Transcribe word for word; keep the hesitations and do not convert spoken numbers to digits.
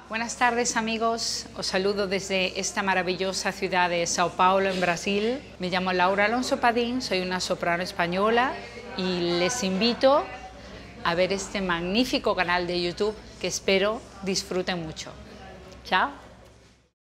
Buenas tardes amigos, os saludo desde esta maravillosa ciudad de Sao Paulo en Brasil. Me llamo Laura Alonso Padín, soy una soprano española y les invito a ver este magnífico canal de YouTube que espero disfruten mucho. Chao.